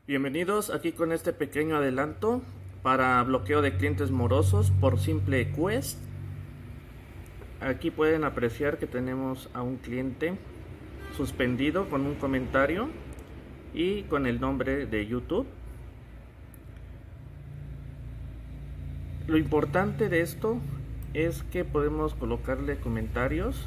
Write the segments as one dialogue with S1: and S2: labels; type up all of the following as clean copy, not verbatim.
S1: Bienvenidos aquí con este pequeño adelanto para bloqueo de clientes morosos por SimpleQuest. Aquí pueden apreciar que tenemos a un cliente suspendido con un comentario y con el nombre de YouTube. Lo importante de esto es que podemos colocarle comentarios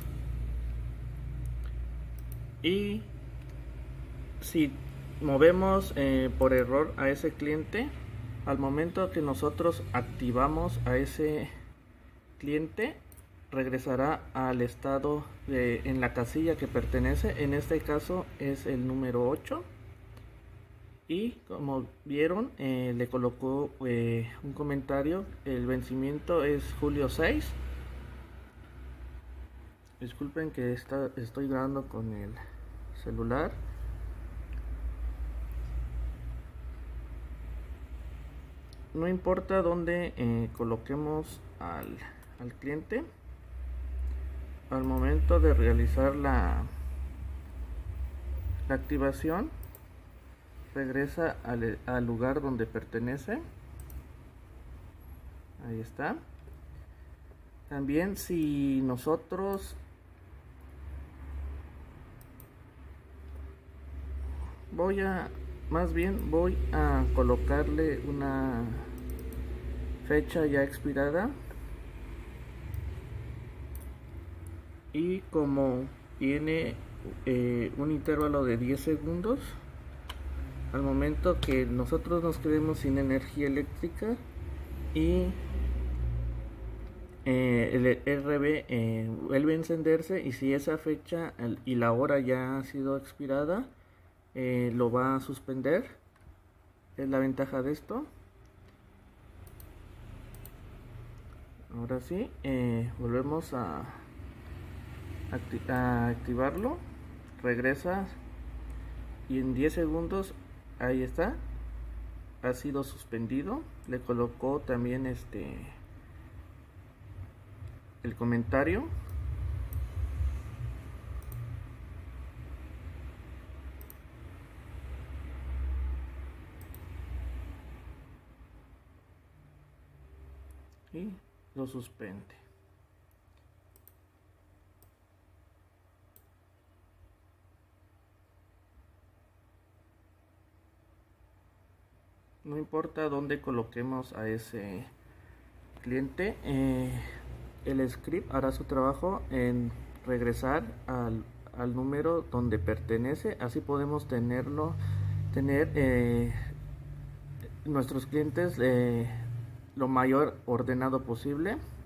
S1: y si movemos por error a ese cliente, al momento que nosotros activamos a ese cliente, regresará al estado en la casilla que pertenece. En este caso es el número 8 y como vieron le colocó un comentario. El vencimiento es julio 6. Disculpen que estoy grabando con el celular. No importa dónde coloquemos al cliente, al momento de realizar la activación regresa al lugar donde pertenece. Ahí está. También si nosotros voy a colocarle una fecha ya expirada, y como tiene un intervalo de 10 segundos, al momento que nosotros nos quedemos sin energía eléctrica y el RB vuelve a encenderse, y si esa fecha y la hora ya ha sido expirada, lo va a suspender. Es la ventaja de esto. Ahora sí, volvemos a activarlo, regresa y en 10 segundos ahí está, ha sido suspendido. Le colocó también el comentario. Y lo suspende. No importa dónde coloquemos a ese cliente, el script hará su trabajo en regresar al número donde pertenece. Así podemos tener nuestros clientes lo mayor ordenado posible.